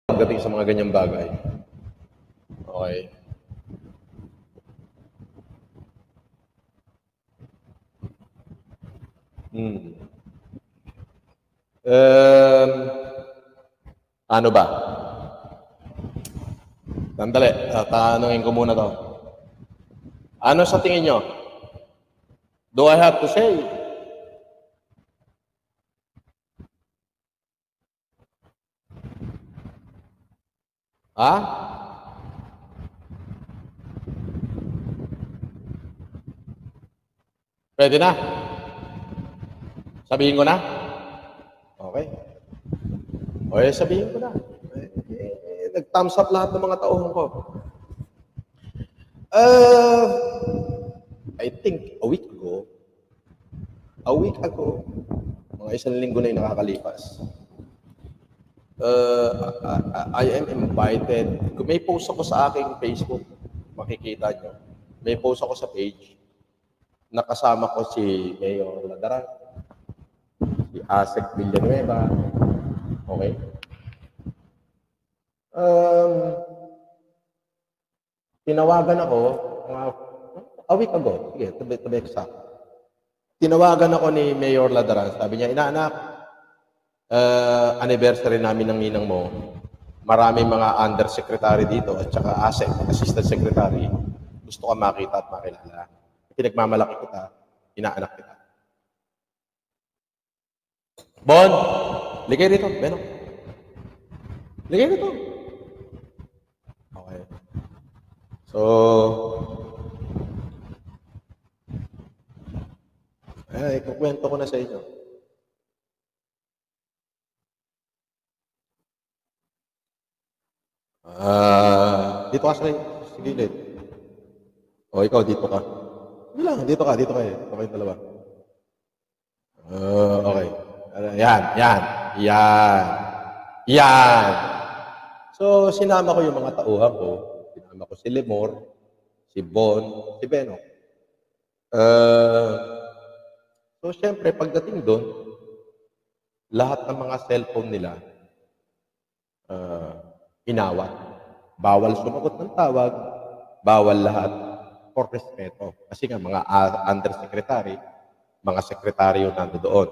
pagdating sa mga ganyang bagay. Okay. Ano ba? Sandali, tatanungin ko muna to. Ano sa tingin nyo? Do I have to say? Ha? Pwede na? Sabihin ko na? Okay. Okay, sabihin ko na. Nag-thumbs up lahat ng mga tauhan ko. I think a week ago, mga isang linggo na yung nakakalipas, I am invited. May post ako sa aking Facebook, makikita nyo. May post ako sa page. Nakasama ko si Mayor Ladaran, si Asek Villanueva. Okay? Tinawagan ako, a week ago, sige, to be exact. Tinawagan ako ni Mayor Ladaran. Sabi niya, inaanak, anniversary namin ng ninang mo. Maraming mga undersecretary dito at saka ASEC, assistant secretary. Gusto ka makita at makilala. Pinagmamalaki kita, inaanak kita. Bon, ligay rito, Beno. Ligay rito. Okay. So, ikukwento ko na sa inyo. Dito ka sa gilid. O, ikaw, dito ka. Hindi lang, dito ka eh. Ito kayong dalawa. Okay. Yan. So, sinama ko yung mga tauhan ko. Sinama ko si Lemor, si Bon, si Beno. So, syempre, pagdating doon, lahat ng mga cellphone nila, inawat. Bawal sumagot ng tawag, bawal lahat for respeto. Kasi nga, mga undersecretary, mga sekretaryo nandoon.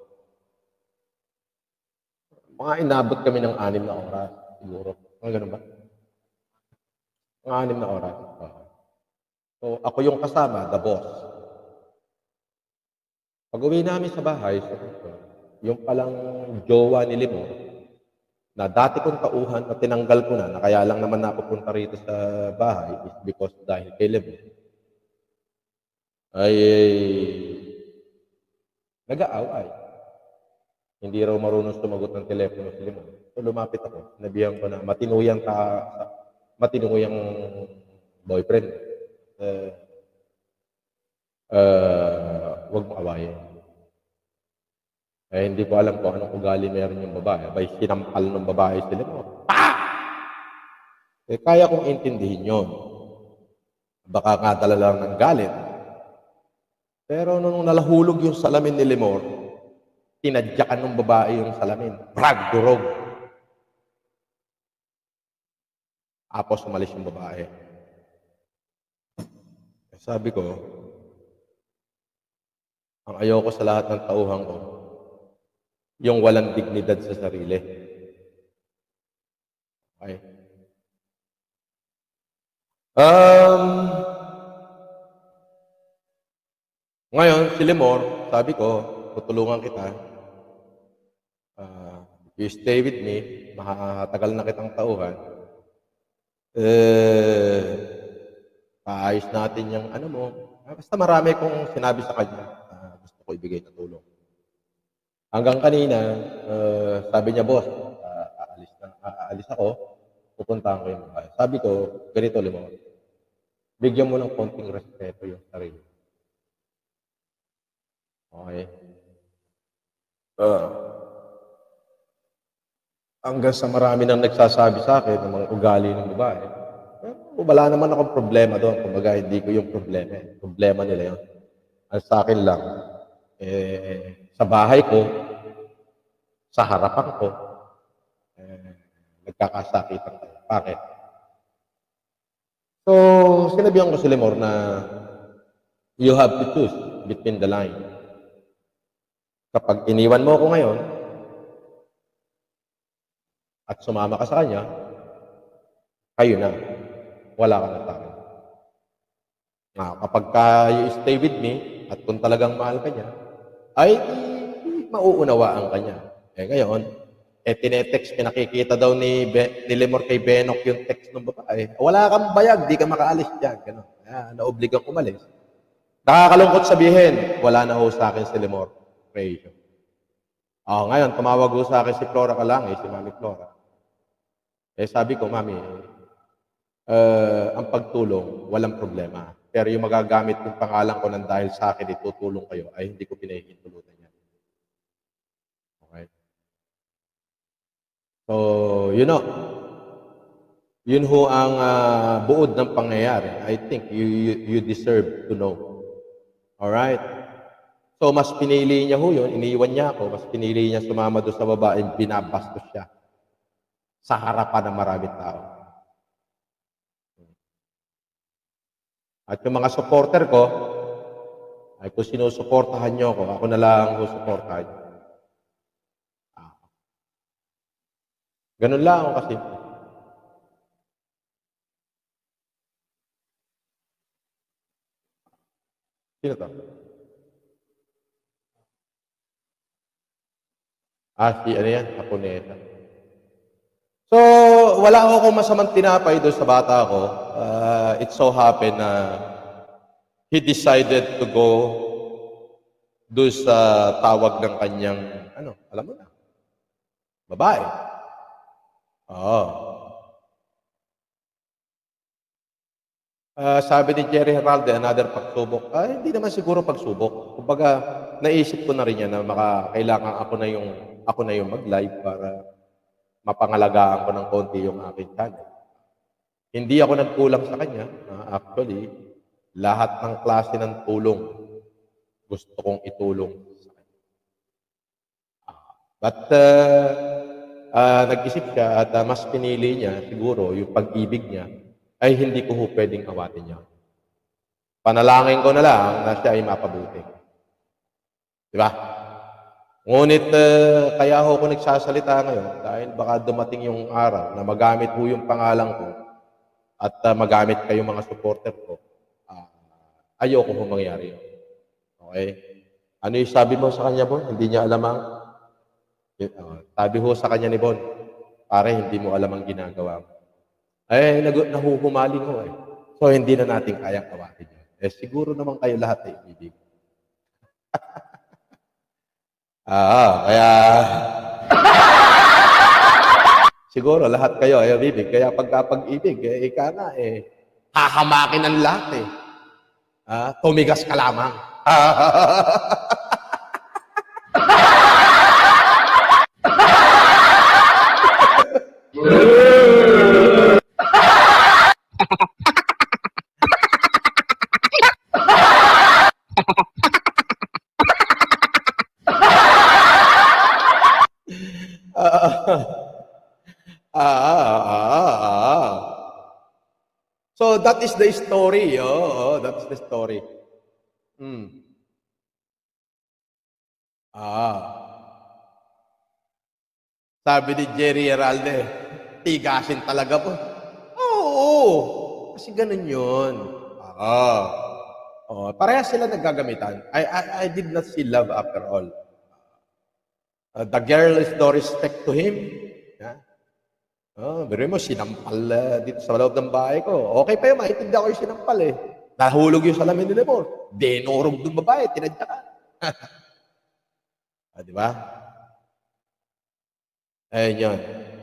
Mga inabot kami ng 6 na oras, siguro. Mga ganun ba? Mga 6 na oras. So, ako yung kasama, the boss. Pag-uwi namin sa bahay, yung palang jowa ni Limor, na dati kong tauhan na tinanggal ko na kaya lang naman napupunta rito sa bahay is because dahil kay Limor, ay nag-aaway. Hindi raw marunong sumagot ng telepono si Limor. So, lumapit ako. Sinabihan ko na matinuyang boyfriend. Huwag mo awayin. Hindi ko alam kung anong ugali meron yung babae. Abay, sinampal ng babae si Lemor. Kaya kong intindihin yun. Baka kadala lang ng galit. Pero nung nalahulog yung salamin ni Lemor, tinadyakan ng babae yung salamin. Brag, durog. Tapos umalis yung babae. Sabi ko, ang ayoko sa lahat ng tauhan ko, yung walang dignidad sa sarili. Okay. Ngayon, si Lemor, sabi ko, tutulungan kita. You stay with me, makatagal na kitang tauhan. Paayos natin yung ano mo. Basta marami kong sinabi sa kanya na gusto ko ibigay na tulong. Hanggang kanina, sabi niya, boss, aalis ako, pupuntahan ko yung bahay. Sabi ko, ganito, Lemor, bigyan mo ng konting respeto yung sarili. Okay? Hanggang sa marami nang nagsasabi sa akin ng mga ugali ng babae, wala naman akong problema doon. Kumbaga, hindi ko yung problema. Problema nila yun. Ang sa akin lang, sa bahay ko, sa harapan ko, nagkakasakitan tayo. Bakit? So, sinabihan ko si Lemor na you have to choose between the line. Kapag iniwan mo ako ngayon at sumama ka sa kanya, kayo na. Wala ka na sa akin. Kapag you stay with me at kung talagang mahal ka niya, ay mauunawaan ka niya. Ngayon, tinetext, pinakikita daw ni Lemor kay Benok yung text ng babae. Wala kang bayag, di ka makaalis dyan. Ganun. Naobligang umalis. Nakakalungkot sabihin, wala na ho sa akin si Lemor. Praise. Ngayon, tumawag ho sa akin si Flora Kalangay, si Mami Flora. Sabi ko, Mami, ang pagtulong, walang problema. Pero yung magagamit yung pangalan ko nang dahil sa akin, itutulong kayo, ay hindi ko pinahihintulutan yan. Okay? So, yun ho ang buod ng pangyayari. I think you deserve to know. Alright? So, mas pinili niya ho yun, iniwan niya ako, mas pinili niya sumama doon sa babae, binabastos siya sa harapan ng maraming tao. At yung mga supporter ko, ay kung sinusuportahan niyo ako na lang ho suportahan niyo. Ganun lang ako kasi. Sino to? Si ano yan? Haponeta. So, wala akong masamang tinapay doon sa bata ko. It so happened na he decided to go doon sa tawag ng kanyang, alam mo na, babae. Sabi ni Jerry Heralde, another pagsubok. Hindi naman siguro pagsubok. Kumbaga, naisip ko na rin yan na kailangan ako na yung mag-live para mapangalagaan ko ng konti yung aking channel. Hindi ako nagkulang sa kanya. Actually, lahat ng klase ng tulong gusto kong itulong sa kanya. But nag-isip siya at mas pinili niya siguro yung pag-ibig niya ay hindi ko pwedeng awatin niya. Panalangin ko na lang na siya ay mapabuti. Diba? Ngunit kaya ako nagsasalita ngayon dahil baka dumating yung araw na magamit ho yung pangalan ko at magamit kayo mga supporter ko. Ayoko ho mangyari yun. Okay? Ano yung sabi mo sa kanya, Bon? Hindi niya alam ang... sabi ho sa kanya ni Bon, pare, hindi mo alam ang ginagawa mo. Nahuhumaling ho eh. So, hindi na natin kayang awatin yun. Siguro naman kayo lahat ay ibig. Kaya... siguro lahat kayo ay ibig. Kaya pagka-pag-ibig, ika na hahamakin ang lahat tumigas ka lamang. So that is the story. That is the story. Sabi ni Jerry Heralde, tigasin talaga po. Oo. Kasi ganun yun. Parehas sila naggagamitan. I did not see love after all. The girl is no respect to him. Pero mo, sinampal dito sa loob ng bahay ko. Okay pa yun, maintindihan ko yung sinampal Nahulog yung salamin ni Lemor. Denorog ng babae, tinadya ka. Di ba? Yun.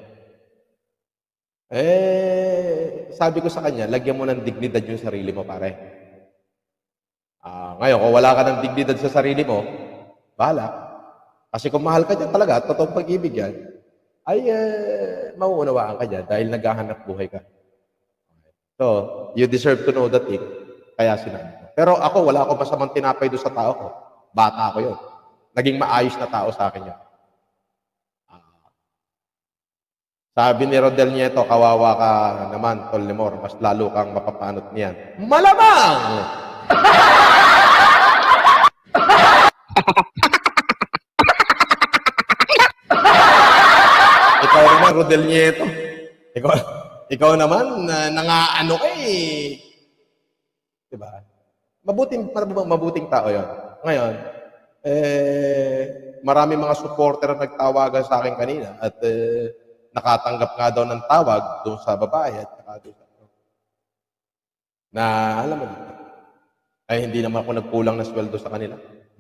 Sabi ko sa kanya, lagyan mo ng dignidad yung sarili mo, pare. Ngayon, kung wala ka ng dignidad sa sarili mo, bahala. Kasi kung mahal ka dyan talaga, totoong pag-ibig yan, ay mauunawaan ka dyan dahil naghahanap buhay ka. So, you deserve to know that thing. Kaya sinabi ko. Pero ako, wala akong masamang tinapay doon sa tao ko. Bata ko yun. Naging maayos na tao sa akin yan. Sabi ni Rodel Nieto, kawawa ka naman, Tol Lemor, mas lalo kang mapapanot niyan. Malamang! Ikaw naman, Rodel Nieto. Ikaw, ikaw naman, nangaano ka eh. Diba? Mabuting tao yon. Ngayon, marami mga supporter na nagtawagan sa akin kanina at nakatanggap nga daw ng tawag doon sa babae at saka doon sa na alam mo ay hindi naman ako nagkulang na sweldo sa kanila.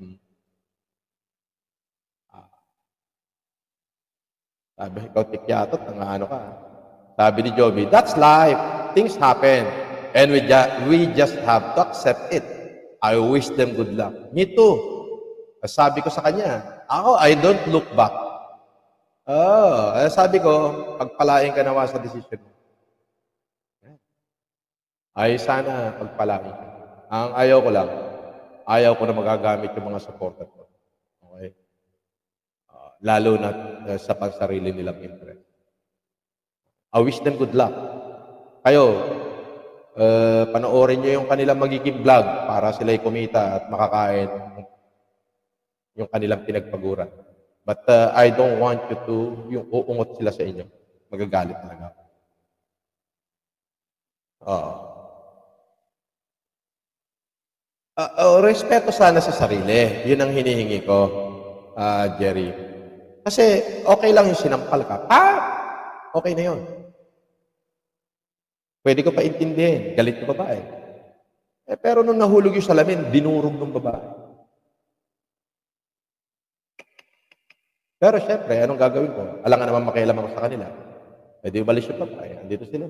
Sabi, ikaw tikyatot, ano ka. Sabi ni Joby, that's life. Things happen. And we just have to accept it. I wish them good luck. Me too. Sabi ko sa kanya, ako, I don't look back. Sabi ko, pagpalain ka naman sa decision mo. Ay, sana pagpalain ka. Ang ayaw ko lang, ayaw ko na magagamit yung mga supporter ko. Okay? Lalo na sa pansarili nilang interest. I wish them good luck. Kayo, panoorin nyo yung kanilang magiging vlog para sila'y kumita at makakain yung kanilang pinagpaguran. But I don't want you to, yung uungot sila sa inyo. Magagalit talaga. Respeto sana sa sarili. Yun ang hinihingi ko, Jerry. Kasi okay lang yung sinampal ka. Okay na yun. Pwede ko pa intindihin. Galit yung babae. Pero nung nahulog yung salamin, dinurog ng babae. Pero syempre, anong gagawin ko? Alangan naman makialam ako sa kanila. Pwede umalis yung babae. Andito sila.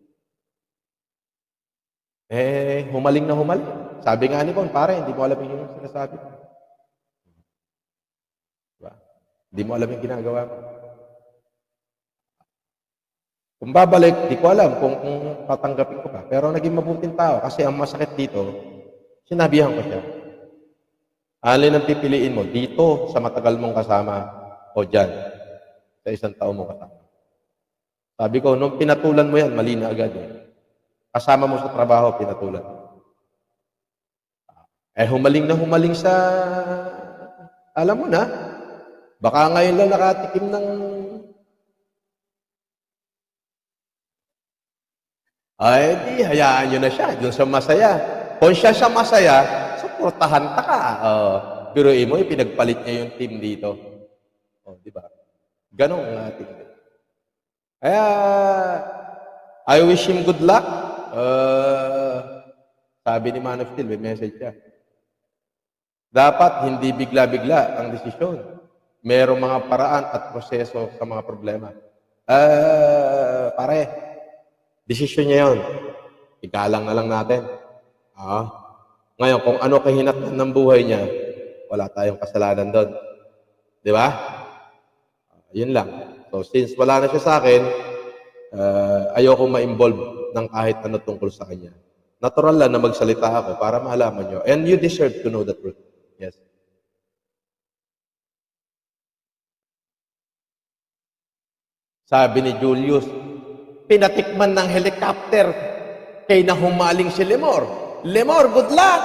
Humaling na humaling. Sabi nga ni Bon, pare, hindi mo alam yung sinasabi. Diba? Hindi mo alam yung ginagawa mo. Kung babalik, di ko alam kung tatanggapin ko pa. Pero naging mabuting tao kasi ang masakit dito, sinabihan ko siya. Alin ang pipiliin mo? Dito, sa matagal mong kasama o dyan, sa isang taon mong kasama. Sabi ko, nung pinatulan mo yan, mali na agad eh. Kasama mo sa trabaho, pinatulan. Humaling sa, alam mo na, baka ngayon lang nakatikim ng, di, hayaan nyo na siya, doon sa masaya. Kung siya masaya, suportahan ta ka. Biruin mo, pinagpalit niya yung team dito. Di ba? Ganong ang ating. Kaya, I wish him good luck. Sabi ni Man of Steel, may message siya. Dapat hindi bigla-bigla ang desisyon. Merong mga paraan at proseso sa mga problema. Pare, desisyon niya yun. Ikalang na lang natin. Ngayon, kung ano kahinatnan ng buhay niya, wala tayong kasalanan doon. Di ba? Yun lang. So, since wala na siya sa akin, ayoko ma-involve ng kahit ano tungkol sa kanya. Natural lang na magsalita ako para malaman nyo. And you deserve to know the truth. Yes. Sabi ni Julius, pinatikman ng helicopter kay na humaling si Lemor. Lemor, good luck!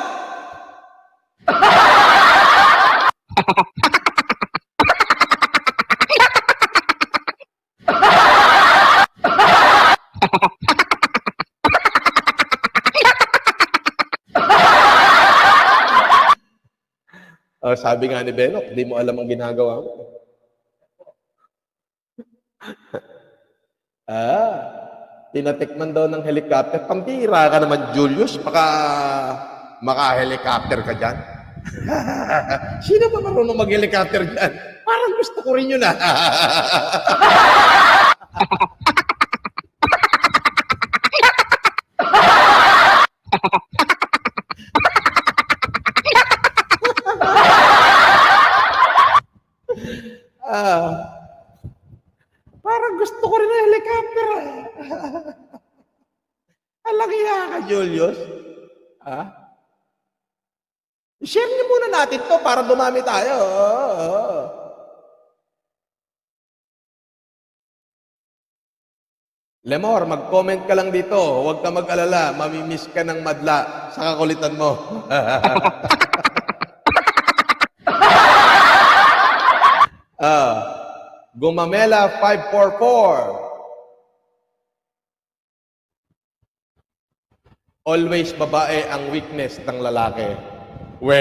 Sabi nga ni Benok, hindi mo alam ang ginagawa mo. Tinatikman daw ng helicopter. Pambira ka naman, Julius. Maka-helicopter ka dyan. Sino ba marunong mag-helicopter dyan? Parang gusto ko rin yun parang gusto ko rin ng helicopter. Alakiya ka, Julius. Share niyo muna natin to para dumami tayo. Lemor, mag-comment ka lang dito. Huwag ka mag-alala. Mamimiss ka ng madla sa kakulitan mo. Gumamela 544. Always babae ang weakness ng lalaki. We.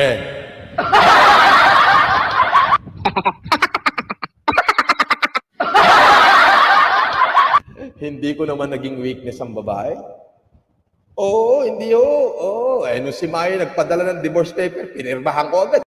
Hindi ko naman naging weakness ang babae. Oo, hindi ho. Oo, nung si Maya nagpadala ng divorce paper, pinirmahan ko agad.